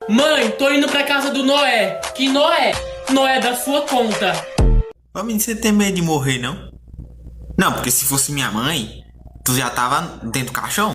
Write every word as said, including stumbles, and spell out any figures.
Mãe, tô indo pra casa do Noé. Que Noé? Noé da sua conta. Ô menino, você tem medo de morrer, não? Não, porque se fosse minha mãe, tu já tava dentro do caixão.